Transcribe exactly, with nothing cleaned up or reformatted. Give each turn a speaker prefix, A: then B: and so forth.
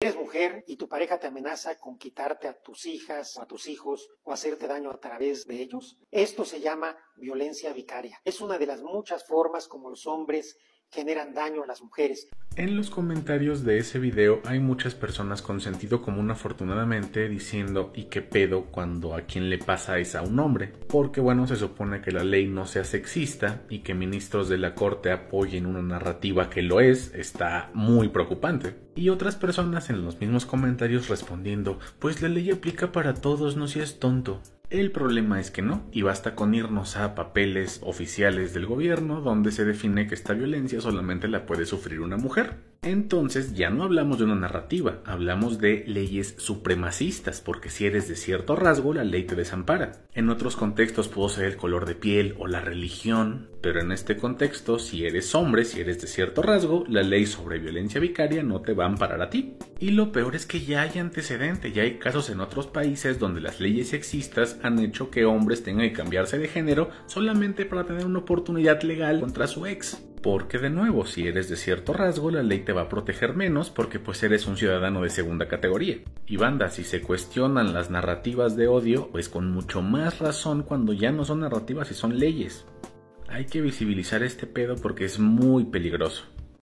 A: Eres mujer y tu pareja te amenaza con quitarte a tus hijas, a tus hijos o hacerte daño a través de ellos. Esto se llama violencia vicaria. Es una de las muchas formas como los hombres generan daño a las mujeres.
B: En los comentarios de ese video hay muchas personas con sentido común, afortunadamente, diciendo ¿y qué pedo cuando a quien le pasa es a un hombre? Porque bueno, se supone que la ley no sea sexista y que ministros de la corte apoyen una narrativa que lo es, está muy preocupante. Y otras personas en los mismos comentarios respondiendo pues la ley aplica para todos, no seas tonto. El problema es que no, y basta con irnos a papeles oficiales del gobierno donde se define que esta violencia solamente la puede sufrir una mujer. Entonces ya no hablamos de una narrativa, hablamos de leyes supremacistas, porque si eres de cierto rasgo la ley te desampara. En otros contextos pudo ser el color de piel o la religión, pero en este contexto si eres hombre, si eres de cierto rasgo, la ley sobre violencia vicaria no te va a amparar a ti. Y lo peor es que ya hay antecedente, ya hay casos en otros países donde las leyes sexistas han hecho que hombres tengan que cambiarse de género solamente para tener una oportunidad legal contra su ex. Porque de nuevo, si eres de cierto rasgo, la ley te va a proteger menos porque pues eres un ciudadano de segunda categoría. Y banda, si se cuestionan las narrativas de odio, pues con mucho más razón cuando ya no son narrativas y son leyes. Hay que visibilizar este pedo porque es muy peligroso.